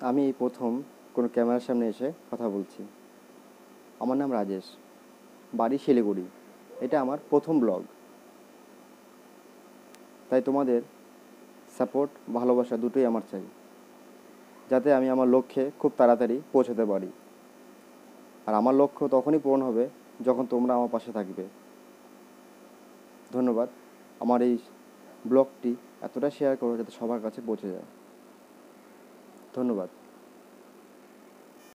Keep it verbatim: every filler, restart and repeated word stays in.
আমি এই প্রথম কোনো ক্যামেরার সামনে এসে কথা বলছি। আমার নাম রাজেশ, বাড়ি শিলিগুড়ি। এটা আমার প্রথম ব্লগ, তাই তোমাদের সাপোর্ট, ভালোবাসা দুটোই আমার চাই, যাতে আমি আমার লক্ষ্যে খুব তাড়াতাড়ি পৌঁছাতে পারি। আর আমার লক্ষ্য তখনই পূরণ হবে যখন তোমরা আমার পাশে থাকবে। ধন্যবাদ। আমার এই ব্লগটি এতটা শেয়ার করো যাতে সবার কাছে পৌঁছে যায়। ধন্যবাদ।